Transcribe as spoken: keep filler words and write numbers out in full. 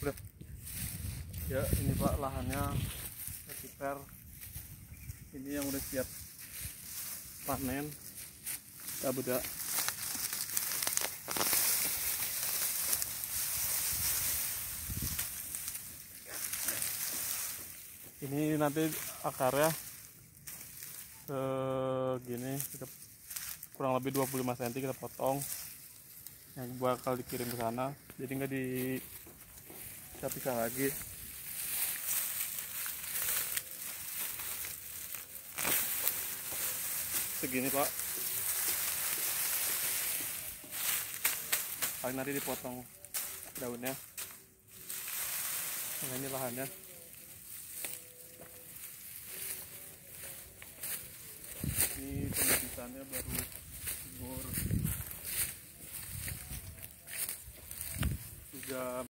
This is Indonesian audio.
Udah. Ya ini Pak, lahannya sekitar ini yang udah siap panen. Ya beda. Ini nanti akarnya segini, kita kurang lebih dua puluh lima sentimeter kita potong, yang bakal dikirim ke sana, jadi nggak dipisah-pisah lagi. Segini Pak, paling nanti dipotong daunnya. Nah, ini lahannya. Ini pembibitannya baru umur tiga